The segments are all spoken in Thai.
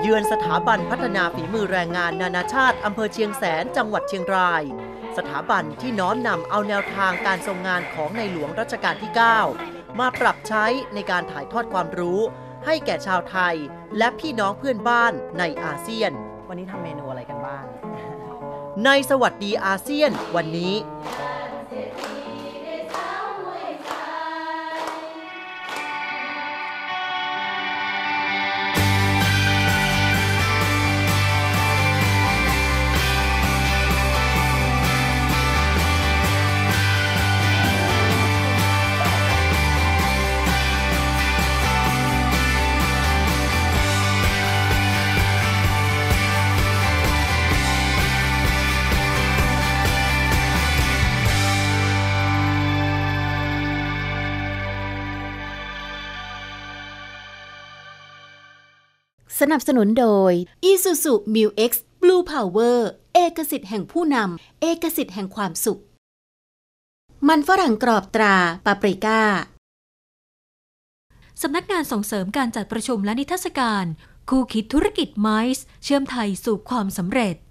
ยือนสถาบันพัฒนาฝีมือแรงงานนานาชาติอำเภอเชียงแสนจังหวัดเชียงรายสถาบันที่น้อมนำเอาแนวทางการทรงงานของในหลวงรัชกาลที่ 9 มาปรับใช้ในการถ่ายทอดความรู้ให้แก่ชาวไทยและพี่น้องเพื่อนบ้านในอาเซียนวันนี้ทำเมนูอะไรกันบ้างในสวัสดีอาเซียนวันนี้สนับสนุนโดย Isuzu Mu-X Blue Power เอกสิทธิ์แห่งผู้นำเอกสิทธิ์แห่งความสุขมันฝรั่งกรอบตราปาปริก้าสำนักงานส่งเสริมการจัดประชุมและนิทรรศการคู่คิดธุรกิจไมซ์เชื่อมไทยสู่ความสำเร็จ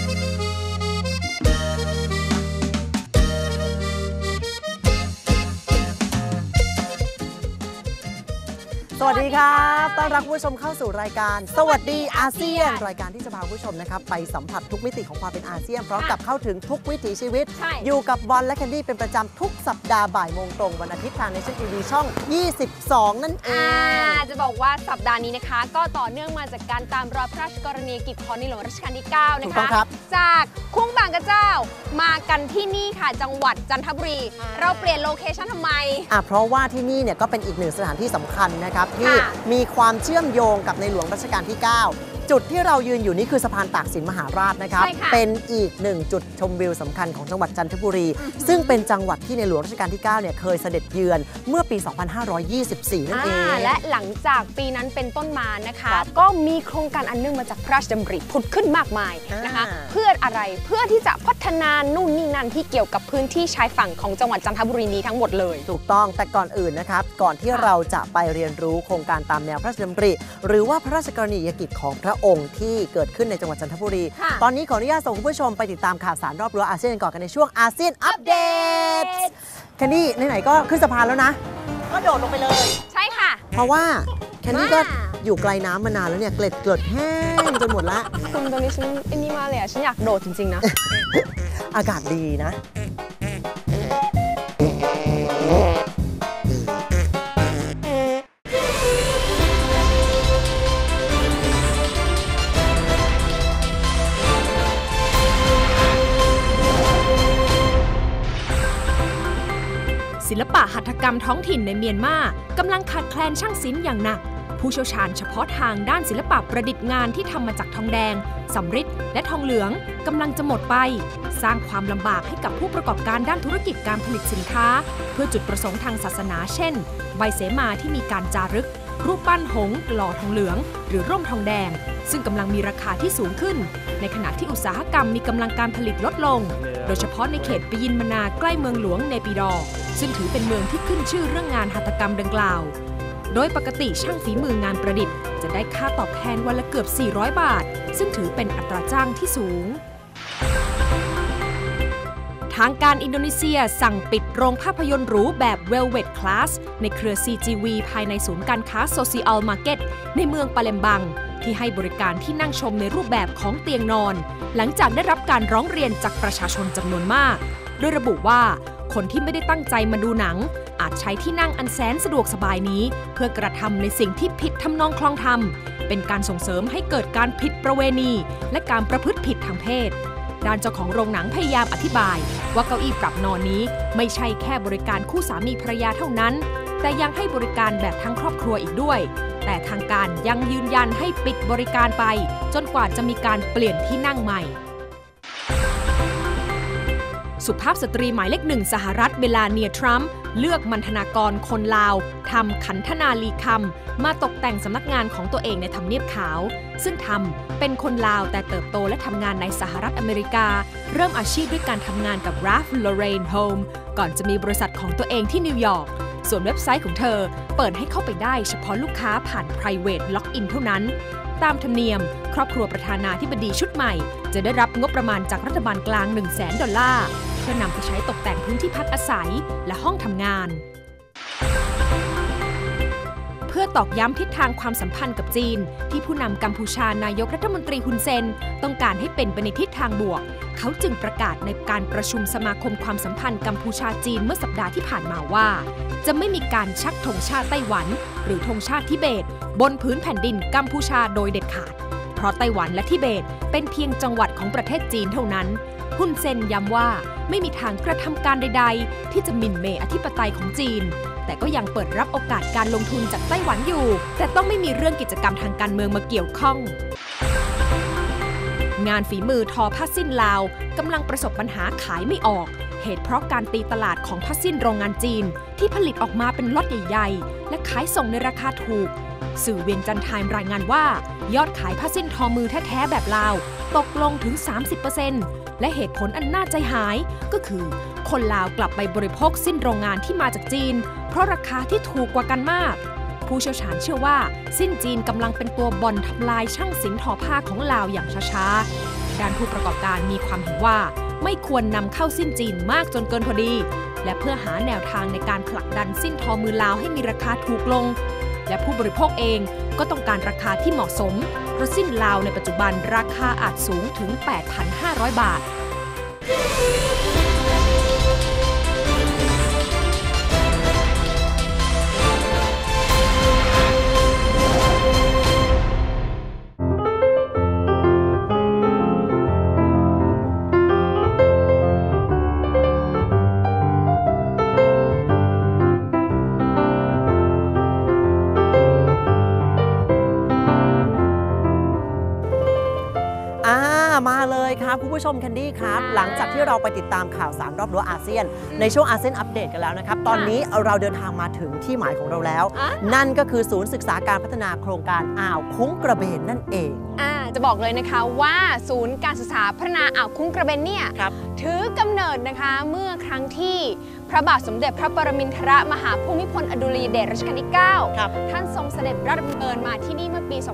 สวัสดีครับต้อนรับผู้ชมเข้าสู่รายการสวัสดีอาเซียนรายการที่จะพาผู้ชมนะครับไปสัมผัสทุกมิติของความเป็นอาเซียนพร้อมกับเข้าถึงทุกวิถีชีวิตอยู่กับบอลและแคนดี้เป็นประจำทุกสัปดาห์บ่ายโมงตรงวันอาทิตย์ทาง Nation TV ช่อง 22 นั่นเองจะบอกว่าสัปดาห์นี้นะคะก็ต่อเนื่องมาจากการตามรอยพระราชกรณียกิจของในหลวงรัชกาลที่ 9 นะคะจากคุ้งบางกระเจ้ามากันที่นี่ค่ะจังหวัดจันทบุรีเราเปลี่ยนโลเคชั่นทำไมเพราะว่าที่นี่เนี่ยก็เป็นอีกหนึ่งสถานที่สำคัญนะครับที่มีความเชื่อมโยงกับในหลวงรัชกาลที่ 9 จุดที่เรายืนอยู่นี่คือสะพานตากสินมหาราชนะครับเป็นอีกหนึ่งจุดชมวิวสำคัญของจังหวัดจันทบุรีซึ่งเป็นจังหวัดที่ในหลวงรัชกาลที่ 9 เนี่ยเคยเสด็จเยือนเมื่อปี 2524 นั่นเองและหลังจากปีนั้นเป็นต้นมานะคะก็มีโครงการอันเนื่องมาจากพระราชดำริผุดขึ้นมากมายนะคะเพื่ออะไรเพื่อที่จะพัฒนานู่นนี่นั่นที่เกี่ยวกับพื้นที่ชายฝั่งของจังหวัดจันทบุรีนี้ทั้งหมดเลยถูกต้องแต่ก่อนอื่นนะครับก่อนที่เราจะไปเรียนรู้โครงการตามแนวพระราชดำริหรือว่าพระราชกรณียกิจของพระองค์ที่เกิดขึ้นในจังหวัดจันทบุรีตอนนี้ขออนุญาตส่งคุณผู้ชมไปติดตามข่าวสารรอบรั้วอาเซียนก่อนกันในช่วงอาเซียนอัปเดตแคนดี้ไหนๆก็ขึ้นสะพานแล้วนะก็โดดลงไปเลยใช่ค่ะเพราะว่าแคนดี้ก็อยู่ไกลน้ำมานานแล้วเนี่ยเกล็ดแห้งจนหมดละคุณตอนนี้ฉันอันนี้มาเลยฉันอยากโดดจริงๆนะอากาศดีนะศิลปะหัตถกรรมท้องถิ่นในเมียนมากำลังขาดแคลนช่างศิลป์อย่างหนักผู้เชี่ยวชาญเฉพาะทางด้านศิลปะประดิษฐ์งานที่ทำมาจากทองแดงสำริดและทองเหลืองกำลังจะหมดไปสร้างความลำบากให้กับผู้ประกอบการด้านธุรกิจการผลิตสินค้าเพื่อจุดประสงค์ทางศาสนาเช่นใบเสมาที่มีการจารึกรูปปั้นหงส์หล่อทองเหลืองหรือร่มทองแดงซึ่งกำลังมีราคาที่สูงขึ้นในขณะที่อุตสาหกรรมมีกำลังการผลิตลดลงโดยเฉพาะในเขตปยินมนาใกล้เมืองหลวงเนปิดอร์ซึ่งถือเป็นเมืองที่ขึ้นชื่อเรื่องงานหัตถกรรมดังกล่าวโดยปกติช่างฝีมืองานประดิษฐ์จะได้ค่าตอบแทนวันละเกือบ400 บาทซึ่งถือเป็นอัตราจ้างที่สูงทางการอินโดนีเซียสั่งปิดโรงภาพยนตร์หรูแบบ Velvet Class ในเครือ CGV ภายในศูนย์การค้า Social Market ในเมืองปาเลมบังที่ให้บริการที่นั่งชมในรูปแบบของเตียงนอนหลังจากได้รับการร้องเรียนจากประชาชนจำนวนมากโดยระบุว่าคนที่ไม่ได้ตั้งใจมาดูหนังอาจใช้ที่นั่งอันแสนสะดวกสบายนี้เพื่อกระทำในสิ่งที่ผิดทำนองคลองธรรมเป็นการส่งเสริมให้เกิดการผิดประเวณีและการประพฤติผิดทางเพศด้านเจ้าของโรงหนังพยายามอธิบายว่าเก้าอี้ปรับนอนนี้ไม่ใช่แค่บริการคู่สามีภรรยาเท่านั้นแต่ยังให้บริการแบบทั้งครอบครัวอีกด้วยแต่ทางการยังยืนยันให้ปิดบริการไปจนกว่าจะมีการเปลี่ยนที่นั่งใหม่สุภาพสตรีหมายเลข 1สหรัฐเมลาเนียทรัมป์เลือกมัณฑนากรคนลาวทำขันธนาลีคำมาตกแต่งสำนักงานของตัวเองในทำเนียบขาวซึ่งทำเป็นคนลาวแต่เติบโตและทำงานในสหรัฐอเมริกาเริ่มอาชีพด้วยการทำงานกับ Ralph Lauren Home ก่อนจะมีบริษัทของตัวเองที่นิวยอร์กส่วนเว็บไซต์ของเธอเปิดให้เข้าไปได้เฉพาะลูกค้าผ่าน private login เท่านั้นตามธรรมเนียมครอบครัวประธานาธิบดีชุดใหม่จะได้รับงบประมาณจากรัฐบาลกลาง $100,000 เพื่อนำไปใช้ตกแต่งพื้นที่พักอาศัยและห้องทำงานเพื่อตอกย้ำทิศทางความสัมพันธ์กับจีนที่ผู้นำกัมพูชานายกรัฐมนตรีฮุนเซนต้องการให้เป็นไปในทิศทางบวกเขาจึงประกาศในการประชุมสมาคมความสัมพันธ์กัมพูชาจีนเมื่อสัปดาห์ที่ผ่านมาว่าจะไม่มีการชักธงชาติไต้หวันหรือธงชาติทิเบตบนพื้นแผ่นดินกัมพูชาโดยเด็ดขาดเพราะไต้หวันและทิเบตเป็นเพียงจังหวัดของประเทศจีนเท่านั้นฮุนเซนย้ำว่าไม่มีทางกระทำการใดๆที่จะหมิ่นเหม่อธิปไตยของจีนแต่ก็ยังเปิดรับโอกาสการลงทุนจากไต้หวันอยู่แต่ต้องไม่มีเรื่องกิจกรรมทางการเมืองมาเกี่ยวข้องงานฝีมือทอผ้าสิ้นลาวกำลังประสบปัญหาขายไม่ออกเหตุเพราะการตีตลาดของผ้าสิ้นโรงงานจีนที่ผลิตออกมาเป็นล็อตใหญ่ๆและขายส่งในราคาถูกสื่อเวียงจันทน์ไทม์รายงานว่ายอดขายผ้าสิ้นทอมือแท้ๆแบบลาวตกลงถึง 30% และเหตุผลอันน่าใจหายก็คือคนลาวกลับไปบริโภคสิ้นโรงงานที่มาจากจีนเพราะราคาที่ถูกกว่ากันมากผู้เชี่ยวชาญเชื่อว่าสิ้นจีนกำลังเป็นตัวบ่อนทำลายช่างศิลป์ทอผ้าของลาวอย่างช้าๆด้านผู้ประกอบการมีความเห็นว่าไม่ควรนำเข้าสิ้นจีนมากจนเกินพอดีและเพื่อหาแนวทางในการผลักดันสิ้นทอมือลาวให้มีราคาถูกลงและผู้บริโภคเองก็ต้องการราคาที่เหมาะสมเพราะสิ้นลาวในปัจจุบันราคาอาจสูงถึง 8,500 บาทมาเลยครับคุณผู้ชมแคนดี้ครับหลังจากที่เราไปติดตามข่าวสารรอบรั้วอาเซียนในช่วงอาเซียนอัปเดตกันแล้วนะครับตอนนี้เราเดินทางมาถึงที่หมายของเราแล้วนั่นก็คือศูนย์ศึกษาการพัฒนาโครงการอ่าวคุ้งกระเบนนั่นเองจะบอกเลยนะคะว่าศูนย์การศึกษาพัฒนาอ่าวคุ้งกระเบนเนี่ยถือกำเนิดนะคะเมื่อครั้งที่พระบาทสมเด็จพระปรมินทรมหาภูมิพลอดุลยเดชรัชกาลที่ 9 ท่านทรงเสด็จพระราชดำเนินมาที่นี่เมื่อปี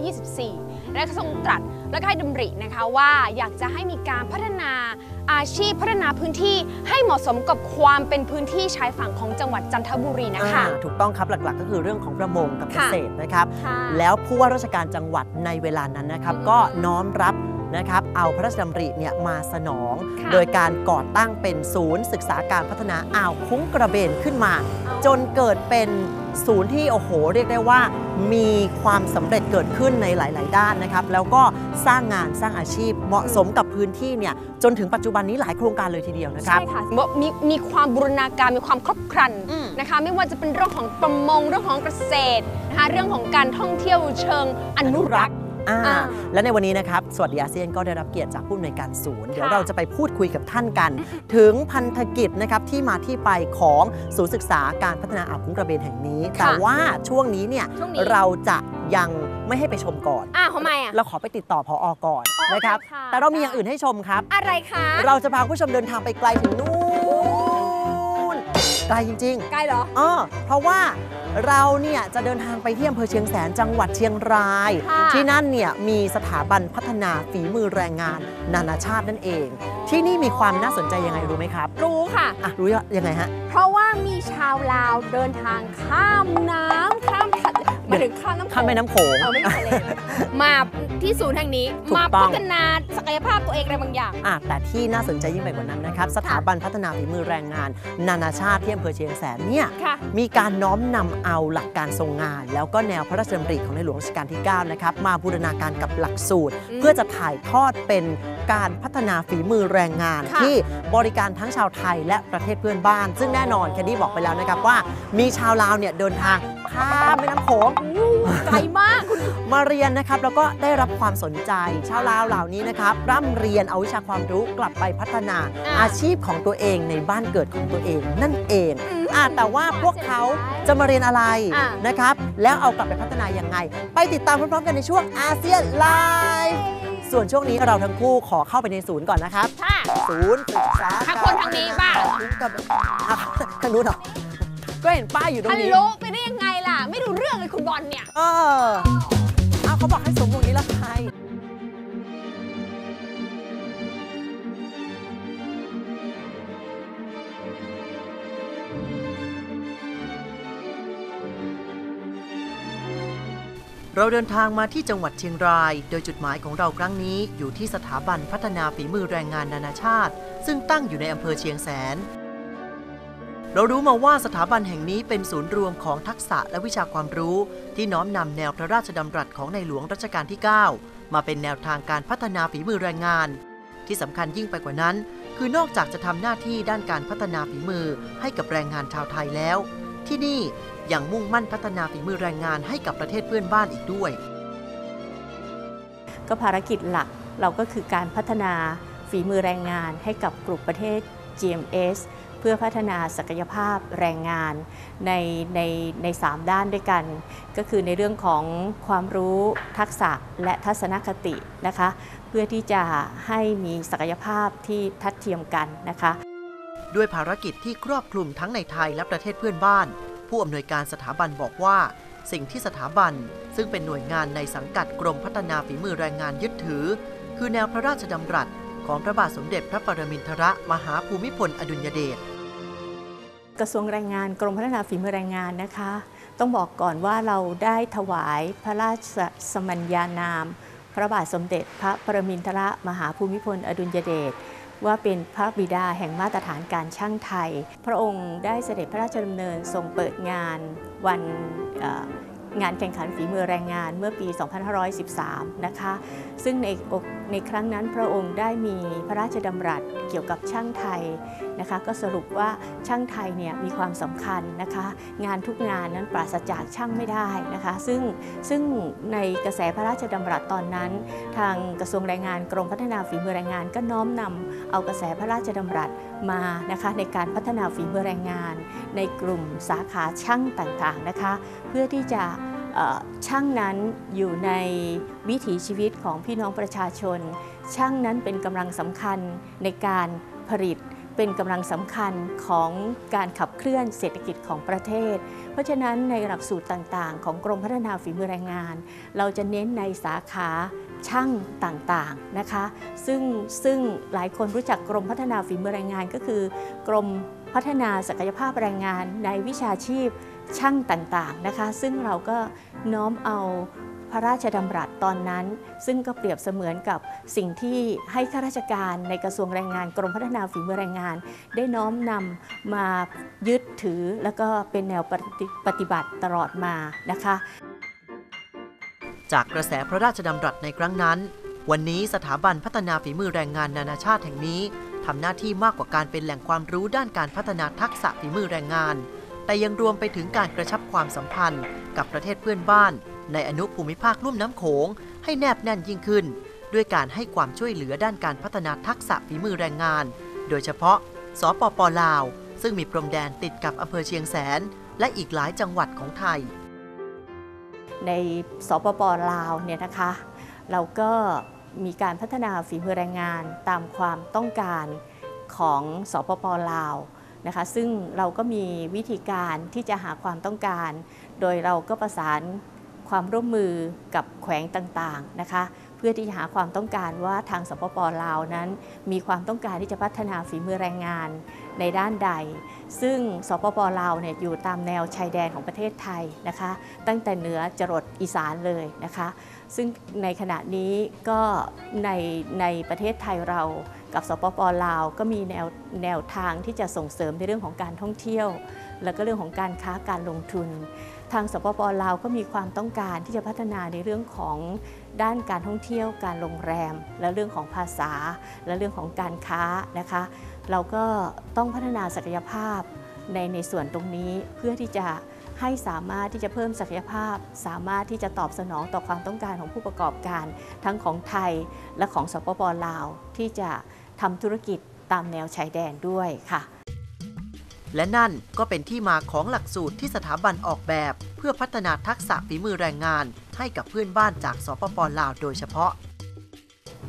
2524 และทรงตรัสและให้ดำรินะคะว่าอยากจะให้มีการพัฒนาอาชีพพัฒนาพื้นที่ให้เหมาะสมกับความเป็นพื้นที่ชายฝั่งของจังหวัดจันทบุรีนะคะถูกต้องครับหลักๆก็คือเรื่องของประมงกับเกษตรนะครับแล้วผู้ว่าราชการจังหวัดในเวลานั้นนะครับก็น้อมรับนะครับเอาพระราชดำริเนี่ยมาสนองโดยการก่อตั้งเป็นศูนย์ศึกษาการพัฒนาอ่าวคุ้งกระเบนขึ้นมาจนเกิดเป็นศูนย์ที่โอ้โหเรียกได้ว่ามีความสำเร็จเกิดขึ้นในหลายๆด้านนะครับแล้วก็สร้างงานสร้างอาชีพเหมาะสมกับพื้นที่เนี่ยจนถึงปัจจุบันนี้หลายโครงการเลยทีเดียวนะครับใช่ค่ะมีความบูรณาการมีความครบครันนะคะไม่ว่าจะเป็นเรื่องของประมงเรื่องของเกษตรนะคะเรื่องของการท่องเที่ยวเชิงอนุรักษ์และในวันนี้นะครับสวัสดีอาเซียนก็ได้รับเกียรติจากผู้อำนวยการศูนย์เดี๋ยวเราจะไปพูดคุยกับท่านกันถึงพันธกิจนะครับที่มาที่ไปของศูนย์ศึกษาการพัฒนาอ่าวคุ้งกระเบนแห่งนี้แต่ว่าช่วงนี้เนี่ยเราจะยังไม่ให้ไปชมก่อนทำไมเราขอไปติดต่อผอ.ก่อนนะครับแต่เรามีอย่างอื่นให้ชมครับอะไรคะเราจะพาผู้ชมเดินทางไปไกลถึงนู่นไกลจริงๆไกลเหรอเพราะว่าเราเนี่ยจะเดินทางไปที่อำเภอเชียงแสนจังหวัดเชียงรายที่นั่นเนี่ยมีสถาบันพัฒนาฝีมือแรงงานนานาชาตินั่นเองที่นี่มีความน่าสนใจยังไงรู้ไหมครับรู้ค่ะรู้ยังไงฮะเพราะว่ามีชาวลาวเดินทางข้ามน้ำข้ามมาถึงข้ามน้ำโขงข้ามแม่น้ำโขงไม่ทะเลมาที่ศูนย์แห่งนี้มาพัฒนาศักยภาพตัวเองอะไรบางอย่างแต่ที่น่าสนใจยิ่งไปกว่านั้นนะครับสถาบันพัฒนาฝีมือแรงงานนานาชาติที่อำเภอเชียงแสนเนี่ยมีการน้อมนำเอาหลักการทรงงานแล้วก็แนวพระราชดำริของในหลวงรัชกาลที่ 9 นะครับมาบูรณาการกับหลักสูตรเพื่อจะถ่ายทอดเป็นการพัฒนาฝีมือแรงงานที่บริการทั้งชาวไทยและประเทศเพื่อนบ้านซึ่งแน่นอนแคนดี้บอกไปแล้วนะครับว่ามีชาวลาวเนี่ยเดินทางข้ามแม่น้ำโขงไกลมากมาเรียนนะครับแล้วก็ได้รับความสนใจชาวลาวเหล่านี้นะครับร่ำเรียนเอาวิชาความรู้กลับไปพัฒนาอาชีพของตัวเองในบ้านเกิดของตัวเองนั่นเองแต่ว่าพวกเขาจะมาเรียนอะไรนะครับแล้วเอากลับไปพัฒนายังไงไปติดตามพร้อมๆกันในช่วงอาเซียนไลฟ์ส่วนช่วงนี้เราทั้งคู่ขอเข้าไปในศูนย์ก่อนนะครับศูนย์ศึกษาคนทางนี้บ้างทางนู้นเหรอก็เห็นป้ายอยู่ตรงฮัลนี้โหลไปได้ยังไงล่ะ ไม่รู้เรื่องเลยคุณบอลเนี่ยเอาเขาบอกให้สวมหมวกนิรภัยเราเดินทางมาที่จังหวัดเชียงราย โดยจุดหมายของเราครั้งนี้อยู่ที่สถาบันพัฒนาฝีมือแรงงานนานาชาติซึ่งตั้งอยู่ในอำเภอเชียงแสน เรารู้มาว่าสถาบันแห่งนี้เป็นศูนย์รวมของทักษะและวิชาความรู้ที่น้อมนำแนวพระราชดำรัสของในหลวงรัชกาลที่ 9 มาเป็นแนวทางการพัฒนาฝีมือแรงงานที่สำคัญยิ่งไปกว่านั้นคือนอกจากจะทำหน้าที่ด้านการพัฒนาฝีมือให้กับแรงงานชาวไทยแล้วที่นี่ยังมุ่งมั่นพัฒนาฝีมือแรงงานให้กับประเทศเพื่อนบ้านอีกด้วยก็ภารกิจหลักเราก็คือการพัฒนาฝีมือแรงงานให้กับกลุ่มประเทศ GMS เพื่อพัฒนาศักยภาพแรงงานใน3 ด้านด้วยกัน ก็คือในเรื่องของความรู้ทักษะและทัศนคตินะคะเพื่อที่จะให้มีศักยภาพที่ทัดเทียมกันนะคะด้วยภารกิจที่ครอบคลุมทั้งในไทยและประเทศเพื่อนบ้านผู้อำนวยการสถาบันบอกว่าสิ่งที่สถาบันซึ่งเป็นหน่วยงานในสังกัดกรมพัฒนาฝีมือแรงงานยึดถือคือแนวพระราชดำรัสของพระบาทสมเด็จพระปรมินทรมหาภูมิพลอดุลยเดชกระทรวงแรงงานกรมพัฒนาฝีมือแรงงานนะคะต้องบอกก่อนว่าเราได้ถวายพระราชสมัญญานามพระบาทสมเด็จพระปรมินทรมหาภูมิพลอดุลยเดชว่าเป็นพระบิดาแห่งมาตรฐานการช่างไทยพระองค์ได้เสด็จพระราชดำเนินทรงเปิดงานวันงานแข่งขันฝีมือแรงงานเมื่อปี 2513 นะคะซึ่งในครั้งนั้นพระองค์ได้มีพระราชดำรัสเกี่ยวกับช่างไทยนะคะก็สรุปว่าช่างไทยเนี่ยมีความสำคัญนะคะงานทุกงานนั้นปราศจากช่างไม่ได้นะคะซึ่งในกระแสพระราชดำรัสตอนนั้นทางกระทรวงแรงงานกรมพัฒนาฝีมือแรงงานก็น้อมนำเอากระแสพระราชดำรัสมานะคะในการพัฒนาฝีมือแรงงานในกลุ่มสาขาช่างต่างๆนะคะเพื่อที่จะช่างนั้นอยู่ในวิถีชีวิตของพี่น้องประชาชนช่างนั้นเป็นกำลังสำคัญในการผลิตเป็นกำลังสำคัญของการขับเคลื่อนเศรษฐกิจของประเทศเพราะฉะนั้นในหลักสูตรต่างๆของกรมพัฒนาฝีมือแรงงานเราจะเน้นในสาขาช่างต่างๆนะคะซึ่งหลายคนรู้จักกรมพัฒนาฝีมือแรงงานก็คือกรมพัฒนาศักยภาพแรงงานในวิชาชีพช่างต่างๆนะคะซึ่งเราก็น้อมเอาพระราชดำรัสตอนนั้นซึ่งก็เปรียบเสมือนกับสิ่งที่ให้ข้าราชการในกระทรวงแรงงานกรมพัฒนาฝีมือแรงงานได้น้อมนำมายึดถือแล้วก็เป็นแนวปฏิบัติตลอดมานะคะจากกระแสพระราชดำรัสในครั้งนั้นวันนี้สถาบันพัฒนาฝีมือแรงงานนานาชาติแห่งนี้ทำหน้าที่มากกว่าการเป็นแหล่งความรู้ด้านการพัฒนาทักษะฝีมือแรงงานแต่ยังรวมไปถึงการกระชับความสัมพันธ์กับประเทศเพื่อนบ้านในอนุภูมิภาคลุ่มน้ำโขงให้แนบแน่นยิ่งขึ้นด้วยการให้ความช่วยเหลือด้านการพัฒนาทักษะฝีมือแรงงานโดยเฉพาะสปป.ลาวซึ่งมีพรมแดนติดกับอำเภอเชียงแสนและอีกหลายจังหวัดของไทยในสปป.ลาวเนี่ยนะคะเราก็มีการพัฒนาฝีมือแรงงานตามความต้องการของสปป.ลาวนะคะซึ่งเราก็มีวิธีการที่จะหาความต้องการโดยเราก็ประสานความร่วมมือกับแขวงต่างๆนะคะเพื่อที่จะหาความต้องการว่าทางสปป.ลาวนั้นมีความต้องการที่จะพัฒนาฝีมือแรงงานในด้านใดซึ่งสปป.ลาวเนี่ยอยู่ตามแนวชายแดนของประเทศไทยนะคะตั้งแต่เหนือจรดอีสานเลยนะคะซึ่งในขณะนี้ก็ในประเทศไทยเรากับสปป.ลาวก็มีแนวทางที่จะส่งเสริมในเรื่องของการท่องเที่ยวและก็เรื่องของการค้าการลงทุนทางสปป.ลาวก็มีความต้องการที่จะพัฒนาในเรื่องของด้านการท่องเที่ยวการโรงแรมและเรื่องของภาษาและเรื่องของการค้านะคะเราก็ต้องพัฒนาศักยภาพในส่วนตรงนี้เพื่อที่จะให้สามารถที่จะเพิ่มศักยภาพสามารถที่จะตอบสนองต่อความต้องการของผู้ประกอบการทั้งของไทยและของสปป.ลาวที่จะทำธุรกิจตามแนวชายแดนด้วยค่ะและนั่นก็เป็นที่มาของหลักสูตรที่สถาบันออกแบบเพื่อพัฒนาทักษะฝีมือแรงงานให้กับเพื่อนบ้านจากสปป.ลาวโดยเฉพาะ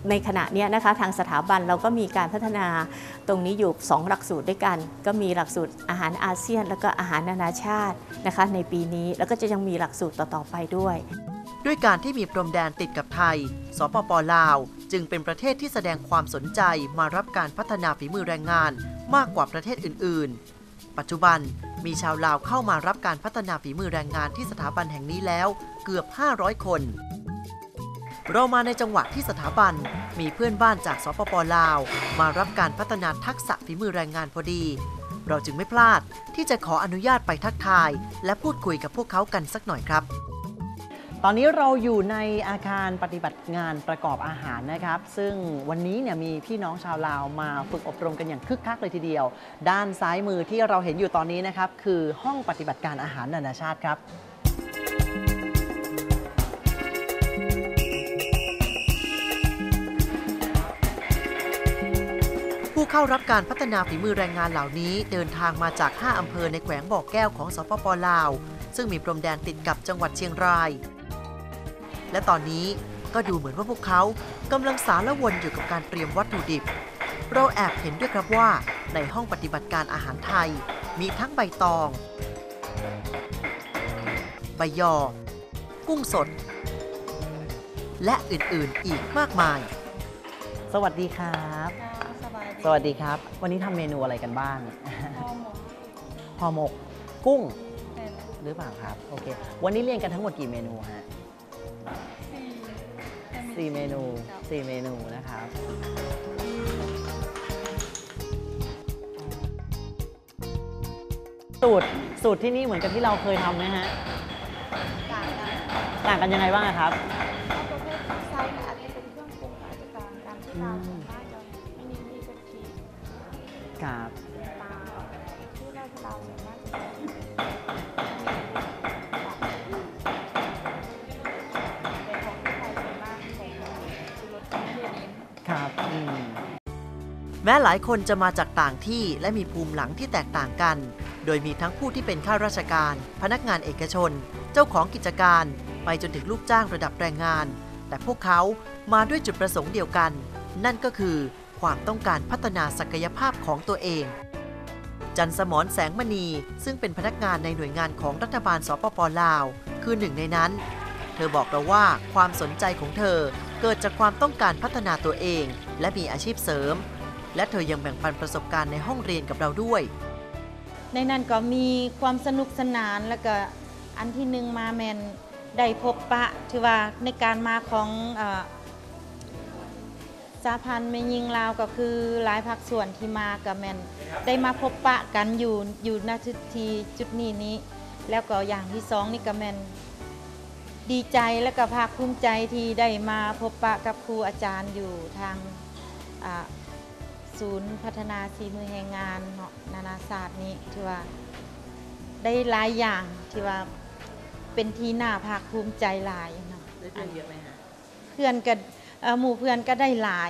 ในขณะนี้นะคะทางสถาบันเราก็มีการพัฒนาตรงนี้อยู่2หลักสูตรด้วยกันก็มีหลักสูตรอาหารอาเซียนแล้วก็อาหารนานาชาตินะคะในปีนี้แล้วก็จะยังมีหลักสูตรต่อๆไปด้วยด้วยการที่มีพรมแดนติดกับไทยสปป.ลาวจึงเป็นประเทศที่แสดงความสนใจมารับการพัฒนาฝีมือแรงงานมากกว่าประเทศอื่นๆปัจจุบันมีชาวลาวเข้ามารับการพัฒนาฝีมือแรงงานที่สถาบันแห่งนี้แล้วเกือบ500 คนเรามาในจังหวะที่สถาบันมีเพื่อนบ้านจากสปป.ลาวมารับการพัฒนาทักษะฝีมือแรงงานพอดีเราจึงไม่พลาดที่จะขออนุญาตไปทักทายและพูดคุยกับพวกเขากันสักหน่อยครับตอนนี้เราอยู่ในอาคารปฏิบัติงานประกอบอาหารนะครับซึ่งวันนี้เนี่ยมีพี่น้องชาวลาวมาฝึกอบรมกันอย่างคึกคักเลยทีเดียวด้านซ้ายมือที่เราเห็นอยู่ตอนนี้นะครับคือห้องปฏิบัติการอาหารนานาชาติครับผู้เข้ารับการพัฒนาฝีมือแรงงานเหล่านี้เดินทางมาจาก5อำเภอในแขวงบ่อแก้วของสปป.ลาวซึ่งมีพรมแดนติดกับจังหวัดเชียงรายและตอนนี้ก็ดูเหมือนว่าพวกเขากำลังสารวนอยู่กับการเตรียมวัตถุดิบเราแอบเห็นด้วยครับว่าในห้องปฏิบัติการอาหารไทยมีทั้งใบตองใบยอกุ้งสดและอื่นๆอีกมากมายสวัสดีครับสวัสดีครับวันนี้ทำเมนูอะไรกันบ้างห่อหมกกุ้งหรือเปล่าครับโอเควันนี้เรียนกันทั้งหมดกี่เมนูฮะ4 เมนูนะครับสูตรที่นี่เหมือนกับที่เราเคยทำไหมฮะต่างกันยังไงบ้างครับประเภทไส้อาจจะเป็นเครื่องปรุงอาจจะต่างกันที่เราส่วนมากจะไม่นิยมมีกะทิครับปลาที่เราส่วนมากจะครับแม้หลายคนจะมาจากต่างที่และมีภูมิหลังที่แตกต่างกันโดยมีทั้งผู้ที่เป็นข้าราชการพนักงานเอกชนเจ้าของกิจการไปจนถึงลูกจ้างระดับแรงงานแต่พวกเขามาด้วยจุดประสงค์เดียวกันนั่นก็คือความต้องการพัฒนาศักยภาพของตัวเองจันสมรแสงมณีซึ่งเป็นพนักงานในหน่วยงานของรัฐบาลสปป.ลาวคือหนึ่งในนั้นเธอบอกเราว่าความสนใจของเธอเกิดจากความต้องการพัฒนาตัวเองและมีอาชีพเสริมและเธอยังแบ่งปันประสบการณ์ในห้องเรียนกับเราด้วยในนั้นก็มีความสนุกสนานแล้วก็อันที่หนึ่งมาแมนได้พบปะถือว่าในการมาของสหพันธ์แม่ยิงลาวก็คือหลายภาคส่วนที่มากับแมนได้มาพบปะกันอยู่ณจุดนี้แล้วก็อย่างที่สองนี่ก็แมนดีใจและก็ภาคภูมิใจที่ได้มาพบปะกับครูอาจารย์อยู่ทางศูนย์พัฒนาฝีมือแรงงานนานาศาสตร์นี้ที่ว่าได้หลายอย่างที่ว่าเป็นที่น่าภาคภูมิใจหลายเนาะได้เพื่อนเยอะไหมฮะเพื่อนก็หมู่เพื่อนก็ได้หลาย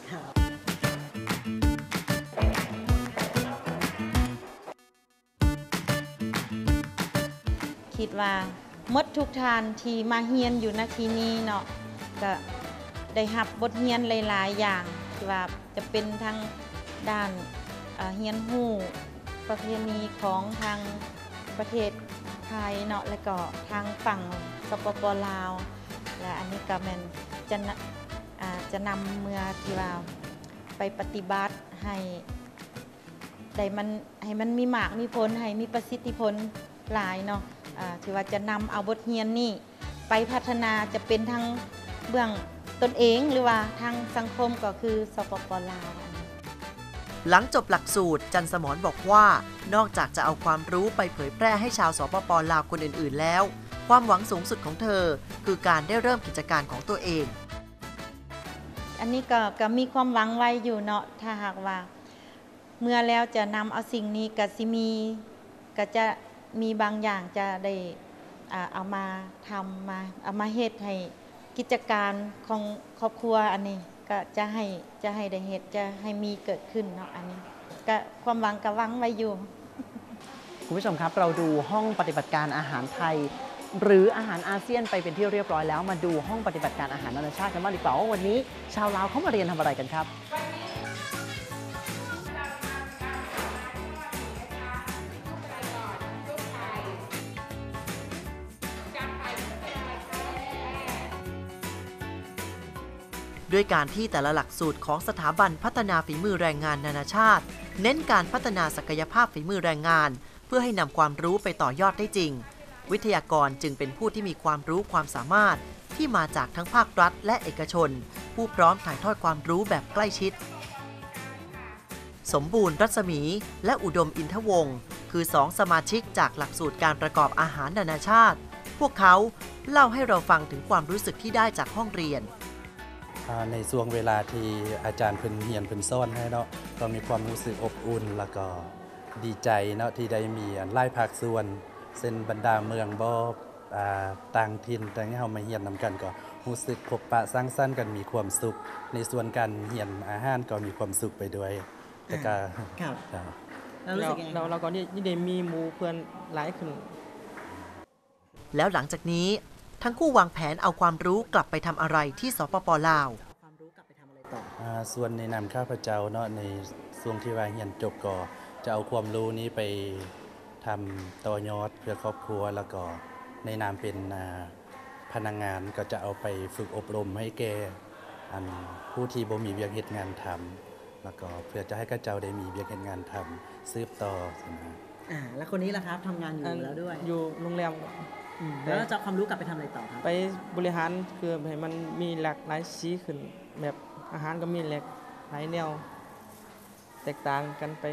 คิดว่าหมดทุกทานที่มาเฮียนอยู่ณที่นี้เนาะก็ได้รับบทเรียนหลายๆอย่างที่ว่าจะเป็นทั้งด้านเฮียนหู้ประเพณีของทางประเทศไทยเนาะและก็ทางฝั่งสปป.ลาวและอันนี้ก็แม่นจะนำเมื่อที่ว่าไปปฏิบัติให้มันมีหมากมีผลให้มีประสิทธิผลหลายเนาะที่ว่าจะนำเอาบทเรียนนี่ไปพัฒนาจะเป็นทั้งเบื้องตนเองหรือว่าทางสังคมก็คือสปป.ลาวหลังจบหลักสูตรจันสมรบอกว่านอกจากจะเอาความรู้ไปเผยแพร่ให้ชาวสปป.ลาวคนอื่นๆแล้วความหวังสูงสุดของเธอคือการได้เริ่มกิจการของตัวเองอันนี้ก็มีความหวังไว้อยู่เนาะถ้าหากว่าเมื่อแล้วจะนำเอาสิ่งนี้ก็จะมีบางอย่างจะได้เอามาทำเอามาเฮ็ดให้กิจการของครอบครัวอันนี้ก็จะให้ได้เฮ็ดจะให้มีเกิดขึ้นเนาะอันนี้ก็ความหวังก็หวังไว้อยู่คุณผู้ชมครับเราดูห้องปฏิบัติการอาหารไทยหรืออาหารอาเซียนไปเป็นที่เรียบร้อยแล้วมาดูห้องปฏิบัติการอาหารนานาชาติกันบ้างดีกว่าว่าวันนี้ชาวลาวเขามาเรียนทำอะไรกันครับด้วยการที่แต่ละหลักสูตรของสถาบันพัฒนาฝีมือแรงงานนานาชาติเน้นการพัฒนาศักยภาพฝีมือแรงงานเพื่อให้นำความรู้ไปต่อยอดได้จริงวิทยากรจึงเป็นผู้ที่มีความรู้ความสามารถที่มาจากทั้งภาครัฐและเอกชนผู้พร้อมถ่ายทอดความรู้แบบใกล้ชิดสมบูรณ์รัศมีและอุดมอินทวงศ์คือ2 สมาชิกจากหลักสูตรการประกอบอาหารนานาชาติพวกเขาเล่าให้เราฟังถึงความรู้สึกที่ได้จากห้องเรียนในช่วงเวลาที่อาจารย์เพิ่นเรียนเพิ่นสอนให้เนาะก็มีความรู้สึกอบอุ่นแล้วก็ดีใจเนาะที่ได้มีหลายภาคส่วนเส้นบรรดาเมืองบ่ต่างถิ่นแต่เฮามาเรียนนำกันก็รู้สึกพบปะสร้างสรรค์กันมีความสุขในส่วนการเรียนอาหารก็มีความสุขไปด้วยแต่ก็ครับเราก็ได้มีหมู่เพื่อนหลายขึ้นแล้วหลังจากนี้ทั้งคู่วางแผนเอาความรู้กลับไปทำอะไรที่สปป.ลาวความรู้กลับไปทำอะไรต่อส่วนในนามข้าพเจ้าเนาะในช่วงที่ว่าเรียนจบก็จะเอาความรู้นี้ไปทำต่อยอดเพื่อครอบครัวแล้วก็ในนามเป็นพนักงานก็จะเอาไปฝึกอบรมให้แก่ผู้ที่บ่มีเวียกเฮ็ดงานทำแล้วก็เพื่อจะให้ข้าเจ้าได้มีเวียกเฮ็ดงานทำสืบต่อแล้วคนนี้ล่ะครับทำงานอยู่แล้วด้วยอยู่โรงแรมแล้วจะความรู้กลับไปทำอะไรต่อครับไปบริหารคือให้มันมีหลากหลายสีขึ้นแบบอาหารก็มีหลากหลายแนวแตกต่างกันไป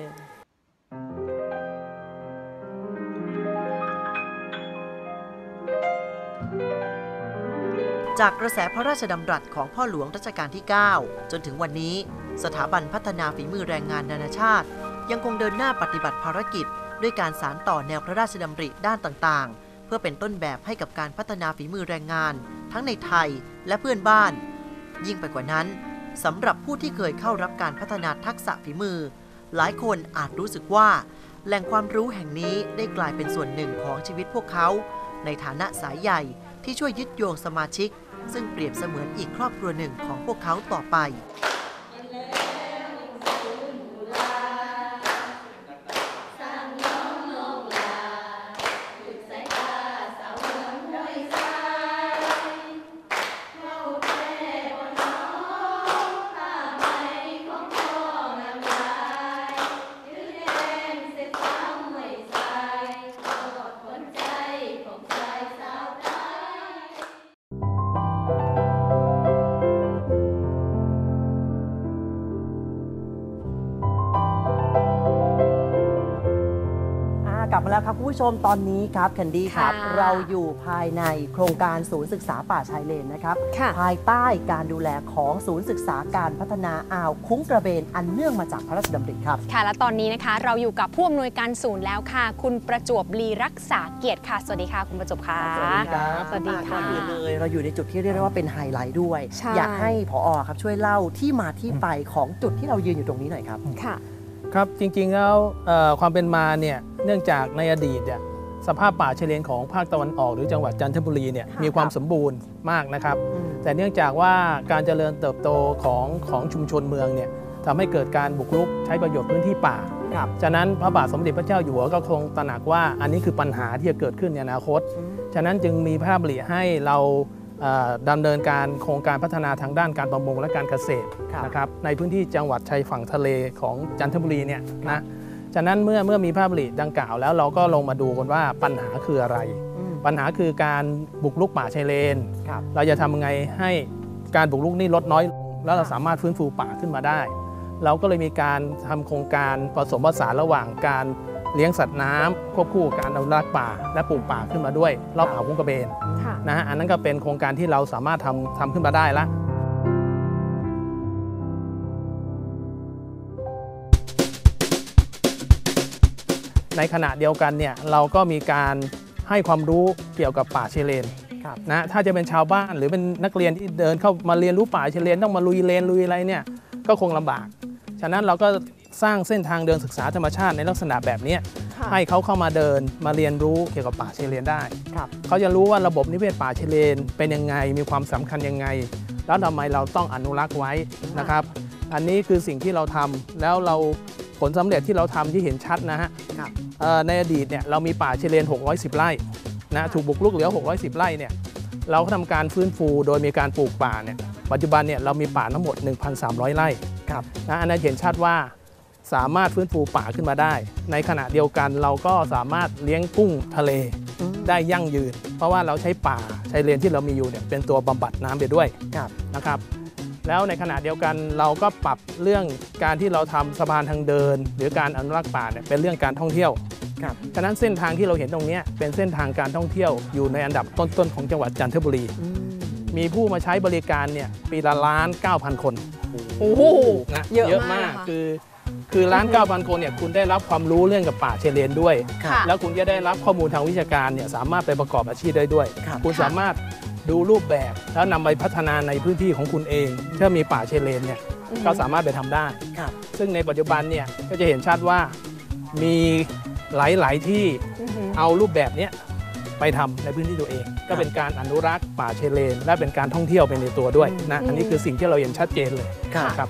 จากกระแสพระราชดำรัสของพ่อหลวงรัชกาลที่ 9 จนถึงวันนี้สถาบันพัฒนาฝีมือแรงงานนานาชาติยังคงเดินหน้าปฏิบัติภารกิจด้วยการสานต่อแนวพระราชดำริด้านต่างๆเพื่อเป็นต้นแบบให้กับการพัฒนาฝีมือแรงงานทั้งในไทยและเพื่อนบ้านยิ่งไปกว่านั้นสำหรับผู้ที่เคยเข้ารับการพัฒนาทักษะฝีมือหลายคนอาจรู้สึกว่าแหล่งความรู้แห่งนี้ได้กลายเป็นส่วนหนึ่งของชีวิตพวกเขาในฐานะสายใหญ่ที่ช่วยยึดโยงสมาชิกซึ่งเปรียบเสมือนอีกครอบครัวหนึ่งของพวกเขาต่อไปกลับมาแล้วครับคุณผู้ชมตอนนี้ครับแคนดี้ครับเราอยู่ภายในโครงการศูนย์ศึกษาป่าชายเลนนะครับภายใต้การดูแลของศูนย์ศึกษาการพัฒนาอ่าวคุ้งกระเบนอันเนื่องมาจากพระราชดำริครับค่ะและตอนนี้นะคะเราอยู่กับผู้อำนวยการศูนย์แล้วค่ะคุณประจวบลีรักษาเกียรติค่ะสวัสดีค่ะคุณประจวบค่ะสวัสดีครับสวัสดีค่ะเลยเราอยู่ในจุดที่เรียกได้ว่าเป็นไฮไลท์ด้วยอยากให้ผอ.ครับช่วยเล่าที่มาที่ไปของจุดที่เรายืนอยู่ตรงนี้หน่อยครับค่ะครับจริงๆแล้วความเป็นมาเนี่ยเนื่องจากในอดีตเนี่ยสภาพป่าชายเลนของภาคตะวันออกหรือจังหวัดจันทบุรีเนี่ยมีความสมบูรณ์มากนะครับแต่เนื่องจากว่าการเจริญเติบโตของชุมชนเมืองเนี่ยทำให้เกิดการบุกรุกใช้ประโยชน์พื้นที่ป่าฉะนั้นพระบาทสมเด็จพระเจ้าอยู่หัวก็คงตระหนักว่าอันนี้คือปัญหาที่จะเกิดขึ้นในอนาคตฉะนั้นจึงมีพระราชดำริให้เราดำเนินการโครงการพัฒนาทางด้านการประมงและการเกษตรนะครับในพื้นที่จังหวัดชายฝั่งทะเลของจันทบุรีเนี่ยนะฉะนั้นเมื่อมีพระราชดำริดังกล่าวแล้วเราก็ลงมาดูกันว่าปัญหาคืออะไรปัญหาคือการบุกรุกป่าชายเลนเราจะทำยังไงให้การบุกรุกนี่ลดน้อยลงแล้วเราสามารถฟื้นฟูป่าขึ้นมาได้เราก็เลยมีการทำโครงการผสมผสานระหว่างการเลี้ยงสัตว์น้ำควบคู่กับการอนุรักษ์ป่าและปลูกป่าขึ้นมาด้วยรอบอ่าวคุ้งกระเบนนะฮะอันนั้นก็เป็นโครงการที่เราสามารถทำขึ้นมาได้ละในขณะเดียวกันเนี่ยเราก็มีการให้ความรู้เกี่ยวกับป่าชายเลนนะถ้าจะเป็นชาวบ้านหรือเป็นนักเรียนที่เดินเข้ามาเรียนรู้ป่าชายเลนต้องมาลุยเลนลุยอะไรเนี่ยก็คงลำบากฉะนั้นเราก็สร้างเส้นทางเดินศึกษาธรรมชาติในลักษณะแบบนี้ให้เขาเข้ามาเดินมาเรียนรู้เกี่ยวกับป่าชายเลนได้เขาจะรู้ว่าระบบนิเวศป่าชายเลนเป็นยังไงมีความสำคัญยังไงแล้วทำไมเราต้องอนุรักษ์ไว้นะครับอันนี้คือสิ่งที่เราทำแล้วเราผลสำเร็จที่เราทำที่เห็นชัดนะฮะในอดีตเนี่ยเรามีป่าชายเลน610 ไร่นะถูกบุกรุกเหลือ610 ไร่เนี่ยเราทำการฟื้นฟูโดยมีการปลูกป่าเนี่ยปัจจุบันเนี่ยเรามีป่าทั้งหมด 1,300 ไร่นะอันนั้นเห็นชัดว่าสามารถฟื้นฟูป่าขึ้นมาได้ในขณะเดียวกันเราก็สามารถเลี้ยงกุ้งทะเลได้ยั่งยืนเพราะว่าเราใช้ป่าชายเลนที่เรามีอยู่เนี่ยเป็นตัวบำบัดน้ำไปด้วยนะครับแล้วในขณะเดียวกันเราก็ปรับเรื่องการที่เราทำสะพานทางเดินหรือการอนุรักษ์ป่าเนี่ยเป็นเรื่องการท่องเที่ยวฉะนั้นเส้นทางที่เราเห็นตรงนี้เป็นเส้นทางการท่องเที่ยวอยู่ในอันดับต้นๆของจังหวัดจันทบุรีมีผู้มาใช้บริการเนี่ยปีละ1,900,000 คนโอ้โหเยอะมากคือ1,900,000 คนเนี่ยคุณได้รับความรู้เรื่องกับป่าชายเลนด้วยแล้วคุณจะได้รับข้อมูลทางวิชาการเนี่ยสามารถไปประกอบอาชีพได้ด้วยคุณสามารถดูรูปแบบแล้วนำไปพัฒนาในพื้นที่ของคุณเองถ้ามีป่าชายเลนเนี่ยก็สามารถไปทำได้ซึ่งในปัจจุบันเนี่ยก็จะเห็นชัดว่ามีหลายที่เอารูปแบบนี้ไปทำในพื้นที่ตัวเองก็เป็นการอนุรักษ์ป่าชายเลนและเป็นการท่องเที่ยวไปในตัวด้วยนะอันนี้คือสิ่งที่เราเห็นชัดเจนเลยครับ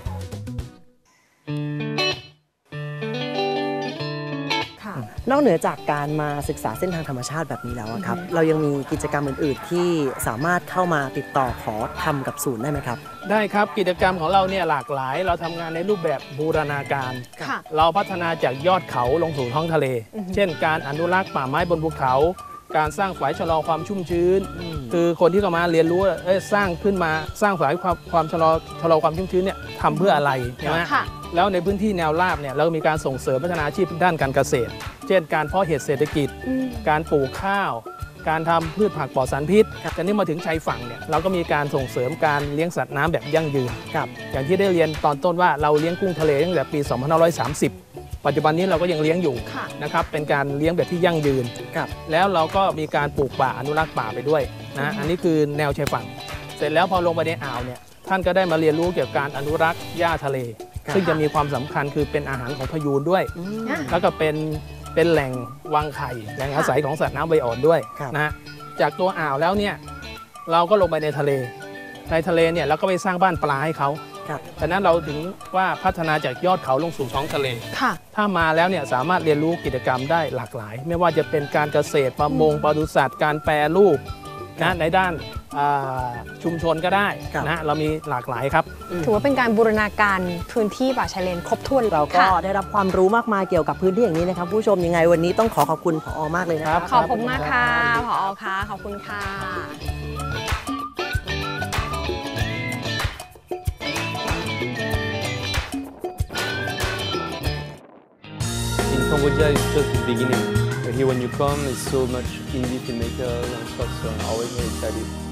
นอกเหนือจากการมาศึกษาเส้นทางธรรมชาติแบบนี้แล้วครับเรายังมีกิจกรรมอื่นๆที่สามารถเข้ามาติดต่อขอทำกับศูนย์ได้ไหมครับได้ครับกิจกรรมของเราเนี่ยหลากหลายเราทำงานในรูปแบบบูรณาการเราพัฒนาจากยอดเขาลงสู่ท้องทะเลเช่นการอนุรักษ์ป่าไม้บนภูเขาการสร้างฝายชะลอความชุ่มชื้นคือคนที่เข้ามาเรียนรู้สร้างขึ้นมาสร้างฝายความชะลอความชุ่มชื้นเนี่ยทำเพื่ออะไรใช่ไหมแล้วในพื้นที่แนวราบเนี่ยเรามีการส่งเสริมพัฒนาอาชีพด้านการเกษตรเช่นการเพาะเห็ดเศรษฐกิจการปลูกข้าวการทำพืชผักปลอดสารพิษแต่นี่มาถึงชายฝั่งเนี่ยเราก็มีการส่งเสริมการเลี้ยงสัตว์น้ำแบบยั่งยืนอย่างที่ได้เรียนตอนต้นว่าเราเลี้ยงกุ้งทะเลตั้งแต่ปี 2530 ปัจจุบันนี้เราก็ยังเลี้ยงอยู่นะครับเป็นการเลี้ยงแบบที่ยั่งยืนแล้วเราก็มีการปลูกป่าอนุรักษ์ป่าไปด้วยนะอันนี้คือแนวชายฝั่งเสร็จแล้วพอลงไปในอ่าวเนี่ยท่านก็ได้มาเรียนรู้เกี่ยวกับการอนุรักษ์หญ้าทะเลซึ่งจะมีความสำคัญคือเป็นอาหารของพยูนด้วยแล้วก็เป็นแหล่งวางไข่แหล่งอาศัยของสัตว์น้ำใบอ่อนด้วยนะจากตัวอ่าวแล้วเนี่ยเราก็ลงไปในทะเลเนี่ยเราก็ไปสร้างบ้านปลาให้เขาดังนั้นเราถึงว่าพัฒนาจากยอดเขาลงสู่ท้องทะเลถ้ามาแล้วเนี่ยสามารถเรียนรู้กิจกรรมได้หลากหลายไม่ว่าจะเป็นการเกษตรประมงปศุสัตว์การแปรรูปนะในด้านชุมชนก็ได้นะเรามีหลากหลายครับถือว่าเป็นการบูรณาการพื้นที่ป่าชายเลนครบถ้วนเราก็ได้รับความรู้มากมายเกี่ยวกับพื้นที่อย่างนี้นะครับผู้ชมยังไงวันนี้ต้องขอบคุณผอ.มากเลยนะครับขอบคุณมากค่ะผอ.ค่ะขอบคุณค่ะ Cambodia is just the beginning. Here when you come, it's so much indie filmmakers and stuff, so I'm always very excited.